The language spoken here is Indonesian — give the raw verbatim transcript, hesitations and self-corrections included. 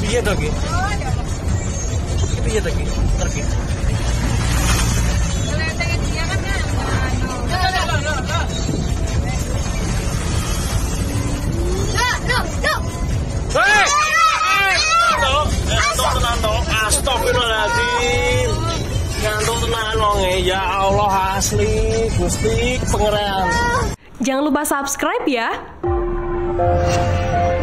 Piye to iki? Piye to iki? Terki. Hei! Ngantuk tenan to. Astagfirullahaladzim. Ngantuk tenan wong ya Allah asli Gusti pangeran. Jangan lupa subscribe ya.